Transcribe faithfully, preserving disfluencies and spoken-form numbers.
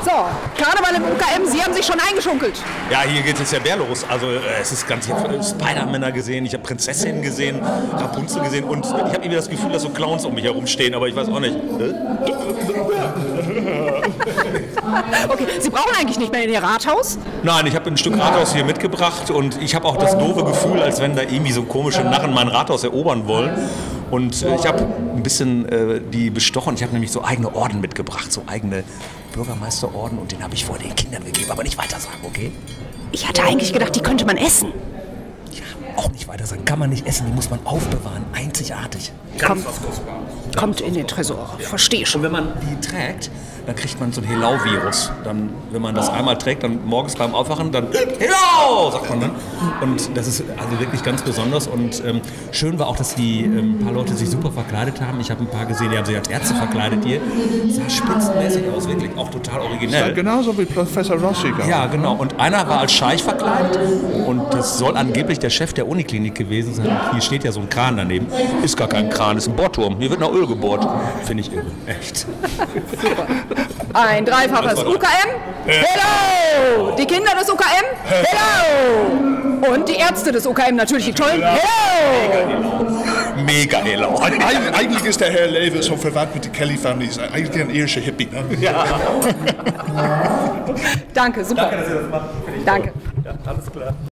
So, Karneval im U K M, Sie haben sich schon eingeschunkelt. Ja, hier geht es ja mehr los. Also äh, es ist ganz, ich habe Spider-Männer gesehen, ich habe Prinzessinnen gesehen, Rapunzel gesehen und ich habe irgendwie das Gefühl, dass so Clowns um mich herum stehen, aber ich weiß auch nicht. Okay, Sie brauchen eigentlich nicht mehr in Ihr Rathaus? Nein, ich habe ein Stück Rathaus hier mitgebracht und ich habe auch das doofe Gefühl, als wenn da irgendwie so komische Narren mein Rathaus erobern wollen. Und äh, ich habe ein bisschen äh, die bestochen. Ich habe nämlich so eigene Orden mitgebracht, so eigene Bürgermeisterorden und den habe ich vor den Kindern gegeben, aber nicht weiter sagen, okay? Ich hatte eigentlich gedacht, die könnte man essen. Ja, auch nicht weiter sagen. Kann man nicht essen, die muss man aufbewahren. Einzigartig. Kommt, kommt in den Tresor. Verstehe schon. Und wenn man die trägt, dann kriegt man so ein Helau-Virus. Dann, wenn man das einmal trägt, dann morgens beim Aufwachen, dann Helau, sagt man dann. Und das ist also wirklich ganz besonders. Und ähm, schön war auch, dass die ähm, paar Leute sich super verkleidet haben. Ich habe ein paar gesehen, die haben sich als Ärzte verkleidet hier. Sah spitzenmäßig aus, wirklich auch total originell. Ja, genauso wie Professor Rossi. Ja, genau. Und einer war als Scheich verkleidet. Und das soll angeblich der Chef der Uniklinik gewesen sein. Hier steht ja so ein Kran daneben. Ist gar kein Kran, ist ein Bohrturm. Hier wird noch Öl gebohrt. Finde ich irre. Echt. Super. Ein dreifaches U K M. Hello! Die Kinder des U K M. Hello! Und die Ärzte des U K M, natürlich die tollen. Hello! Mega Hello. Eig eigentlich ist der Herr Lewe so verwandt mit der Kelly-Family. Ist eigentlich ein irischer Hippie. Ne? Ja. Danke, super. Danke, dass ihr das macht. Danke. Ja, alles klar.